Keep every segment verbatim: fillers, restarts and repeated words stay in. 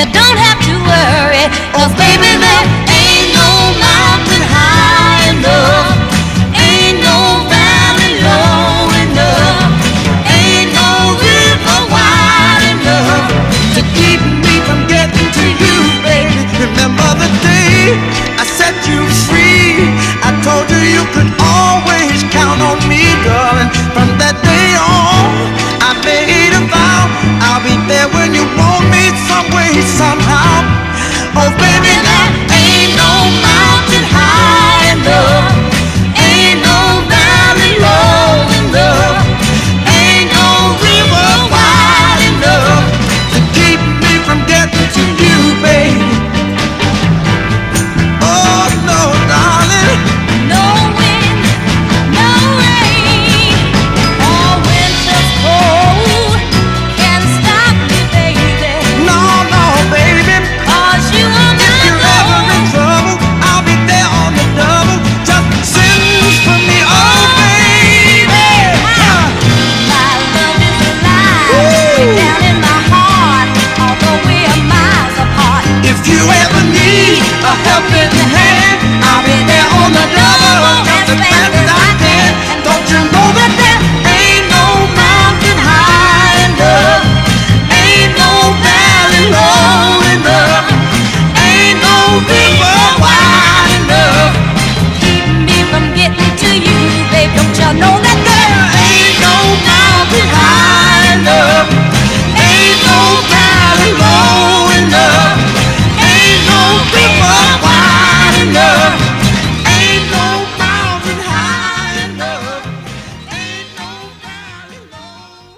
don't have to worry, 'cause baby, there ain't no mountain high enough, ain't no valley low enough, ain't no river wide enough to keep me from getting to you, baby. Remember the day I set you free? I told you you could always count on me, darling. From that day on, I made a vow I'll be there when you want me, some way, somehow. Oh baby, there ain't no mountain high enough, ain't no valley low enough, ain't no river wide enough to keep me from getting to you, baby. Oh no, darling. No wind, no rain, or winter's cold can stop me, baby. No, no, baby. 'Cause you are If my you're ever in love. trouble, I'll be there on the double. Just send for me, oh baby. My love is alive, way down in my heart, although we are miles apart. If you ever need a helping hand, I'll be there on the double, just as fast as I can. Don't you know that there ain't no mountain high enough, ain't no valley low enough, ain't no river wide enough Keep me from getting to you, babe. Don't you know that there ain't no mountain high enough, ain't no valley low enough, ain't no river wide enough, ain't no mountain high enough, ain't no valley low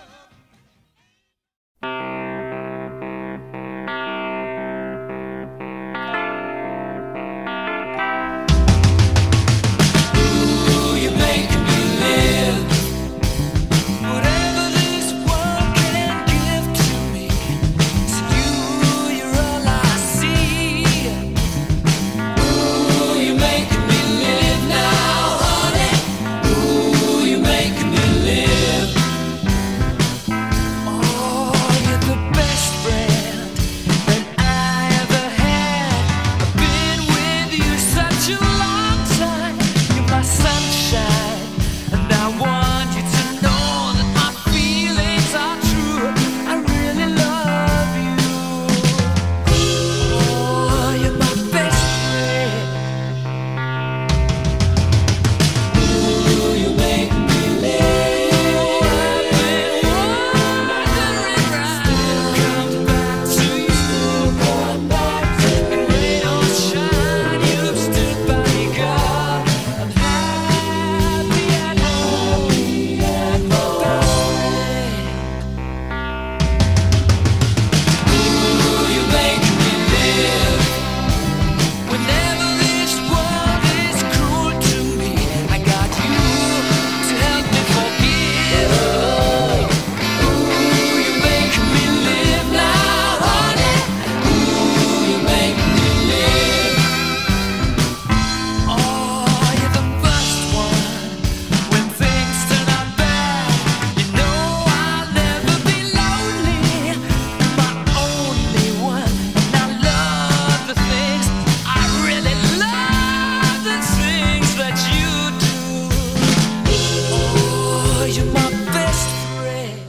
Ooh, you make me live. Whatever this world can give to me, it's you, you're all I see. Ooh, you make me live now, honey. Ooh, you make me live. Oh, you're the best friend that I ever had. I've been with you such a long time. You're my sunshine, and I want you to know that my feelings are true. I really love you. Oh, you're my best friend. Ooh, you make me live. I've been wondering still come back to you. Still come back to you. In rain or shine, you've stood by me, God. I'm happy and happy and my best friend. Ooh, you make me live. Whenever this world is cruel to me, I got you to help me forgive. Ooh, you make me live now, honey. Ooh, you make me live. Oh, you're the first one when things turn out bad. You know I'll never be lonely. You're my only one, and I love the things, I really love the things that you do. Oh, you're my best friend.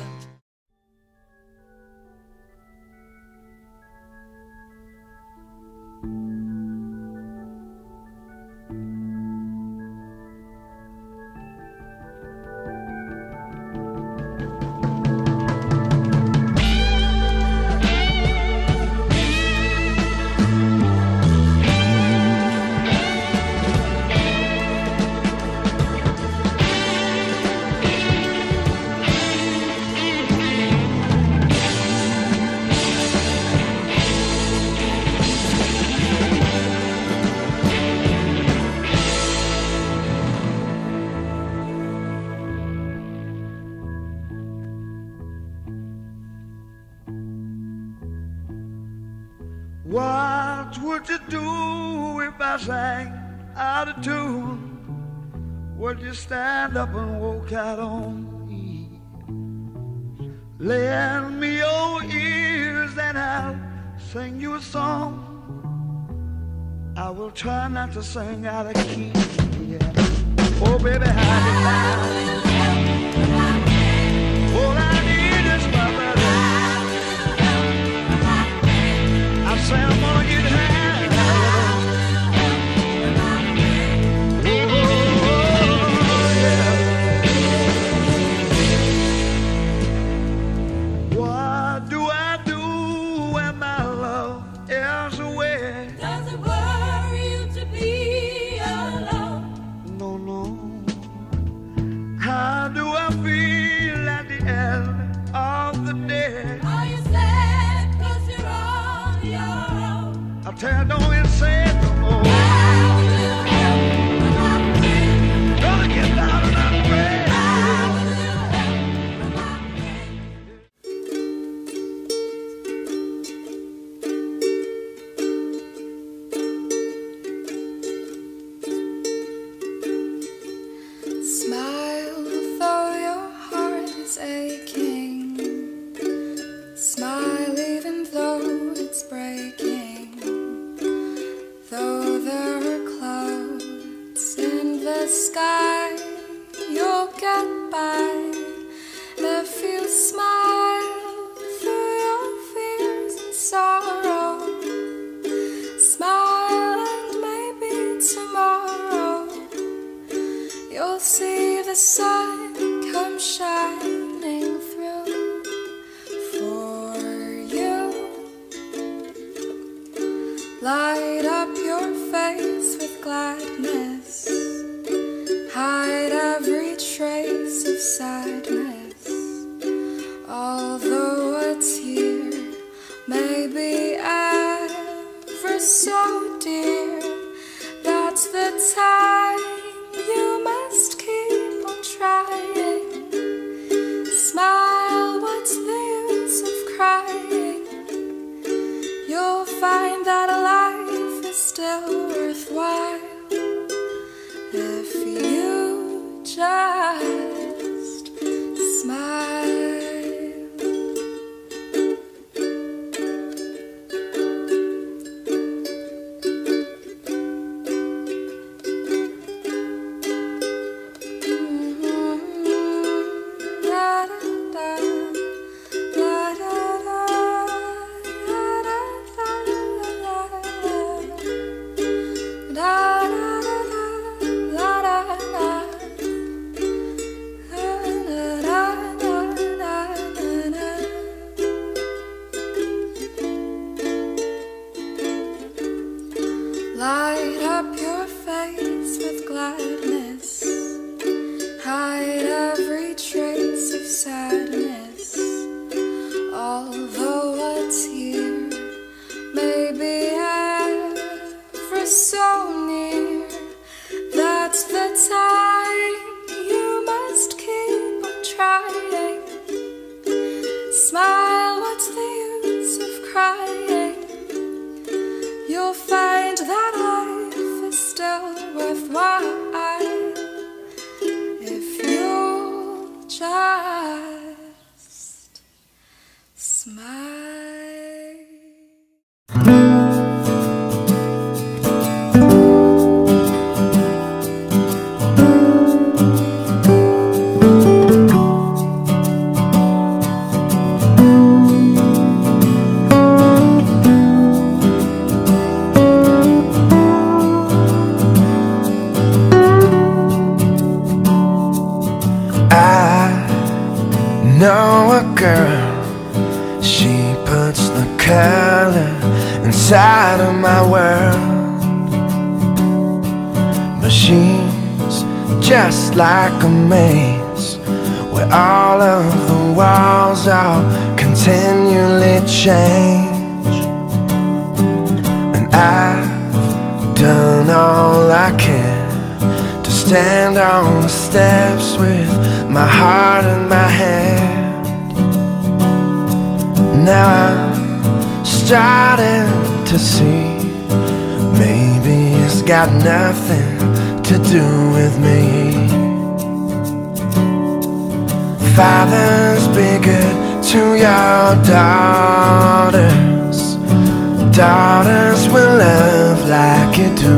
What would you do if I sang out of tune? Would you stand up and walk out on me? Lend me your ears and I'll sing you a song. I will try not to sing out of key. Yeah. Oh, baby, how you lie? All I need is my brother. I say I'm gonna get high. Tell don't you say it no more. Gonna get down and I'm ready. Smile though your heart is aching. Smile even though it's breaking. Though there are clouds in the sky, you'll get by if you smile through your fears and sorrow. Smile and maybe tomorrow you'll see the sun come shining through for you. Light up your face with gladness, hide every trace of sadness. Although what's here may be ever so dear, that's the time you must keep on trying. Smile, what's the use of crying? You'll find that life is still worthwhile if you just smile. Light up your face with gladness, hide every trace of sadness. Although what's here may be ever so near, that's the time you must keep on trying. Smile, what's the use of crying? You'll find that life is still worthwhile if you just smile. Know a girl, she puts the color inside of my world. But she's just like a maze where all of the walls all continually change. And I've done all I can to stand on the steps with my heart in my hand. Now I'm starting to see maybe it's got nothing to do with me. Fathers, be good to your daughters. daughters will love like you do.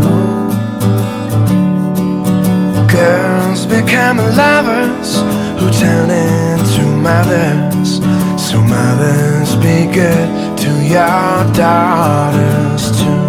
Girls become lovers who turn into mothers. So mothers, be good to your daughters too.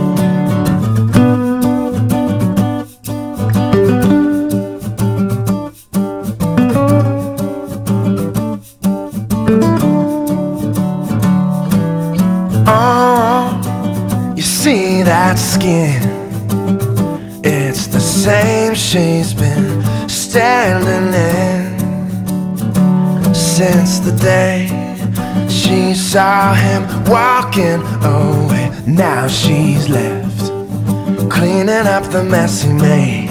Oh, you see that skin? It's the same she's been standing in since the day she saw him walking away. Now she's left cleaning up the mess he made.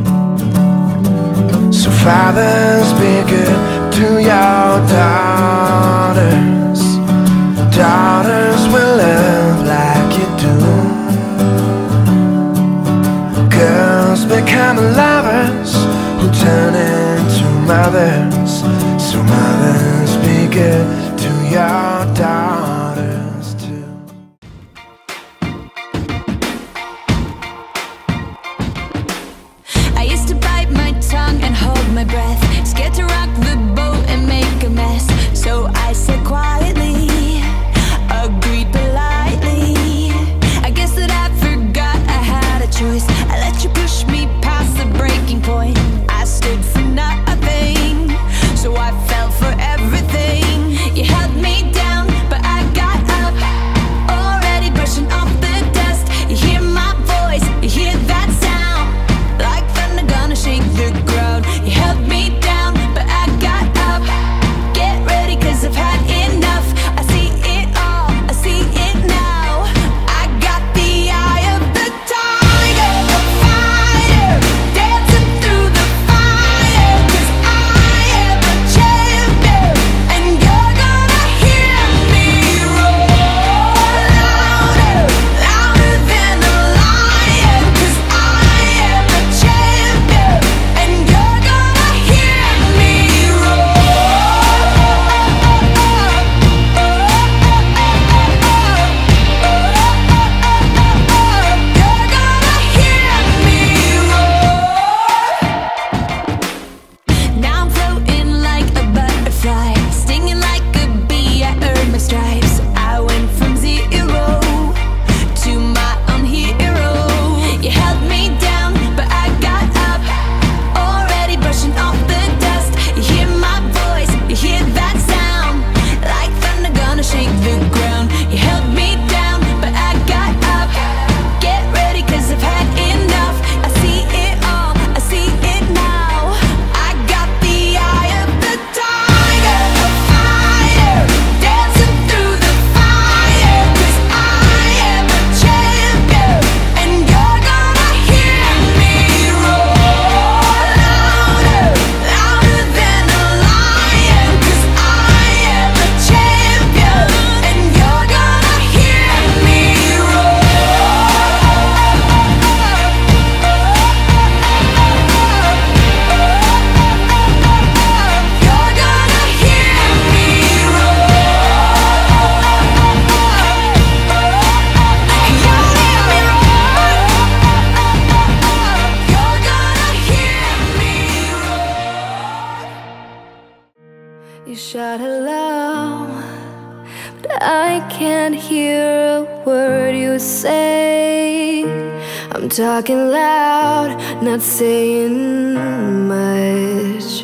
So fathers, be good to your daughters. Daughters will love like you do. Girls become lovers who turn into mothers. So mothers, be good to your daughters too. I used to bite my tongue and hold my breath, scared to rock the boat and make a mess. So I said quietly, agreed politely. I guess that I forgot I had a choice. I let you push me past the breaking point. I stood for nothing, so I fell for everything. You held me down, but I got up, already brushing off the dust. You hear my voice, you hear that sound, like thunder gonna shake the ground. You held me down, but I got up. Get ready, cause I've had enough. I see it all, I see it now. I got the eye of the tiger, the fighter, dancing through the fire. Cause I am a champion, and you're gonna hear me roar louder, louder than a lion. Cause I am a champion, and you're gonna hear me Now I'm floating like a butterfly, stinging like a bee. I earned my stripes. I went from zero to my own hero. You held me down, but I got up, already brushing off the dust. You hear my voice, you hear that sound, like thunder gonna shake the ground. You held me down, but I got up. Get ready, cause I've had enough. I see it all, I see it now. I got the eye of the tiger, the fighter, dancing through the fire. Cause I am a champion, and you're gonna hear me roar louder, louder than a lion. Cause I am a champion, and you're gonna hear me You're gonna hear me You shout hello, but I can't hear a word you say. I'm talking loud, not saying much.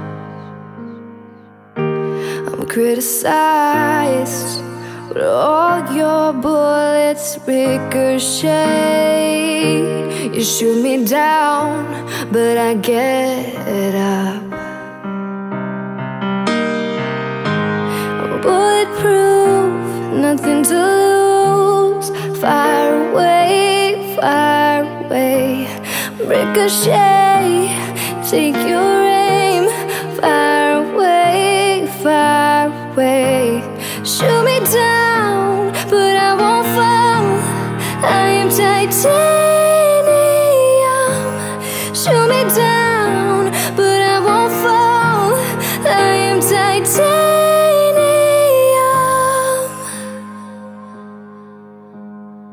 I'm criticized, but all your bullets ricochet. You shoot me down, but I get up. Bulletproof, nothing to lose. Fire away, fire away. Ricochet, take your aim. Fire away, fire away. Shoot me down, but I won't fall. I am titanium. Shoot me down, but I won't fall. I am titanium.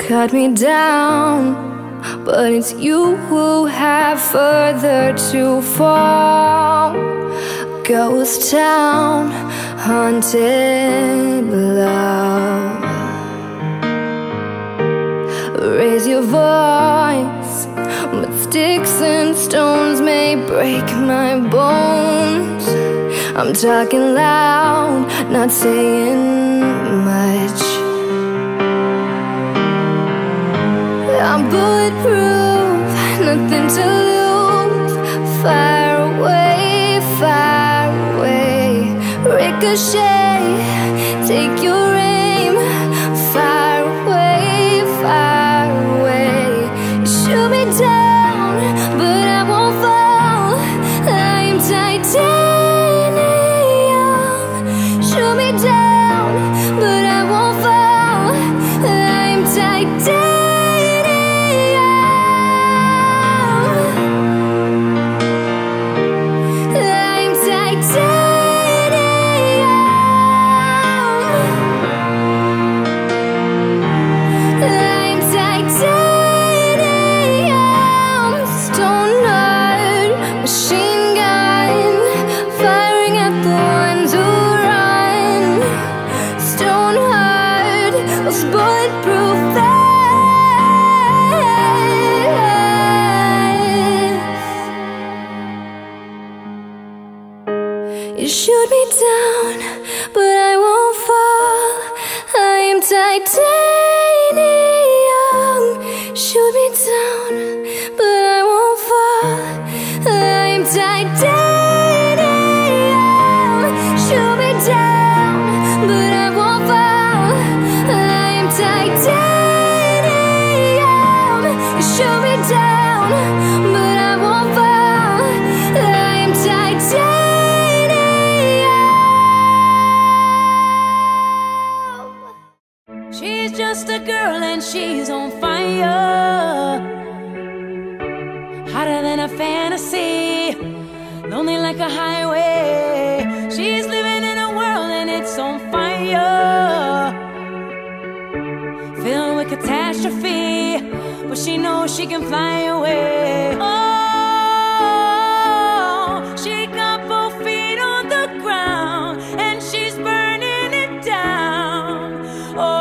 cut me down, but it's you who have further to fall. Ghost town, haunted love. Raise your voice, but sticks and stones may break my bones. I'm talking loud, not saying much. I'm bulletproof, nothing to lose. Far away, far away. Ricochet, take your aim. Far away, far away. You shoot me down, but I won't fall. I'm titanium. Shoot me down, but I won't fall. I'm titanium. You shoot me down, but I won't fall. I am titanium. Shoot me down, but I won't fall. I am titanium. Shoot me down, but I won't fall. I am titanium. You shoot me down, but I won't fall. I am titanium. She's just a girl and she's on fire, hotter than a fantasy, lonely like a highway. She's living in a world and it's on fire, filled with catastrophe, but she knows she can fly away. Oh, she got both feet on the ground and she's burning it down. Oh,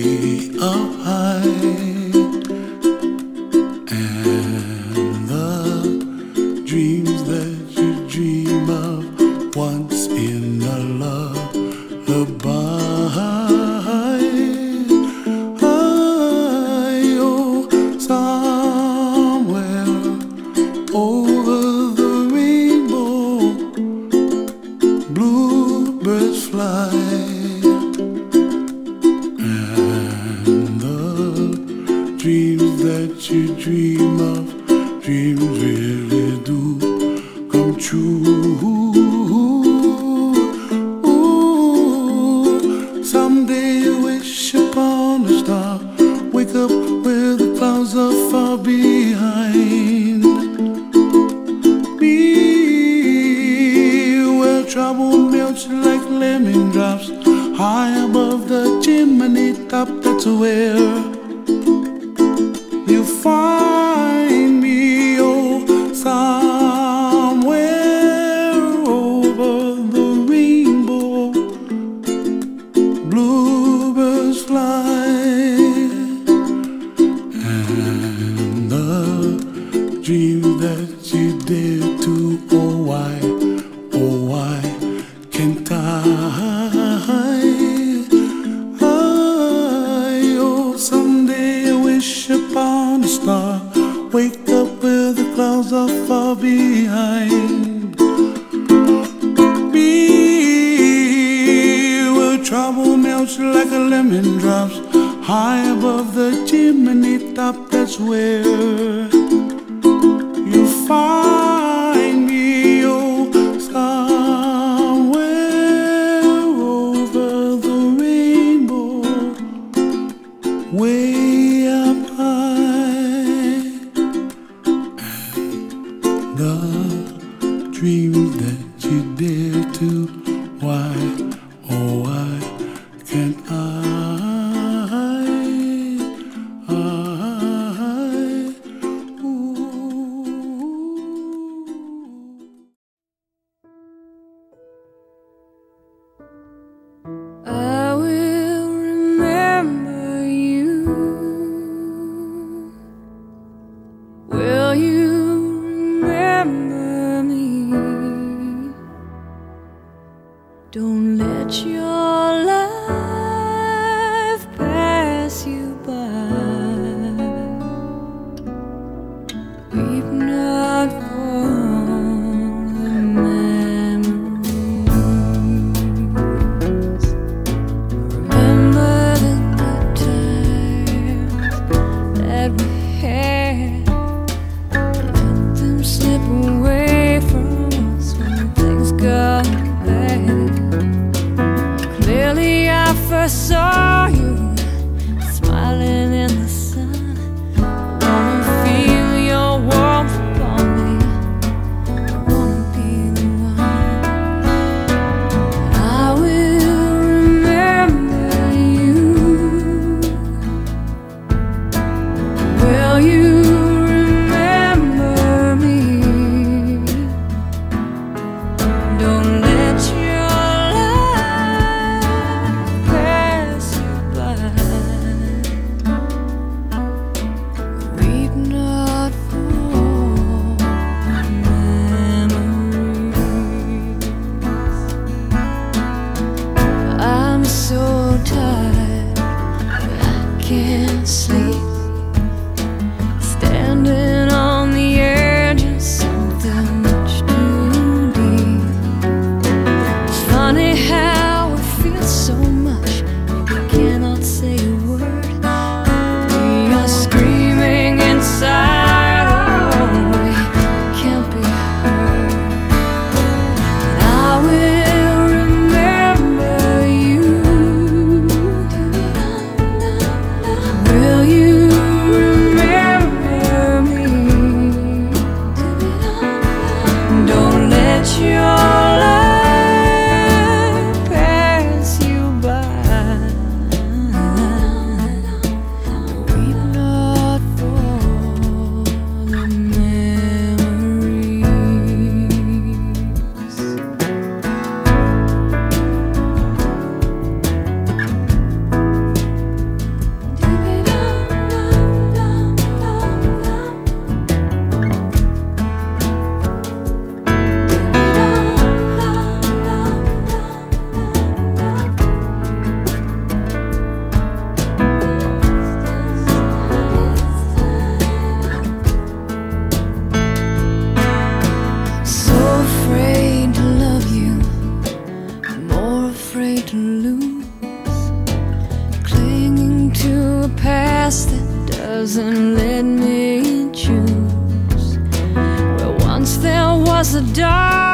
up high, and the dreams that you dream of once in a lullaby. You dream of, dreams really do come true. Ooh, someday you wish upon a star, wake up where the clouds are far behind me, where trouble melts like lemon drops high above the chimney top. That's where you find me, oh, somewhere over the rainbow. Bluebirds fly, and the dreams that you dare to, oh why, oh why can't I? Upon a star, wake up where the clouds are far behind me, where trouble melts like a lemon drops high above the chimney top. That's where you find me, oh, somewhere over the rainbow, way up high. And the dreams that you dare to, why, oh why can't I? I I will remember you. Will you remember me? Don't let your life pass you by. Weep not for the memories. Remember the good times that we had. Let them slip away from us when things got bad. Clearly I first saw you smiling in the sun. I wanna feel your warmth upon me. I wanna be the one. I will remember you. Will you remember me? Don't let your life pass you by. Weep not for memories. I'm so tired, I can't sleep. Standing on the edge of something much too deep. It's funny how it feels so much, we cannot say a word. We are screaming inside, oh, we can't be heard. And I will remember you. Will you grass that doesn't let me choose. Where once there was a dark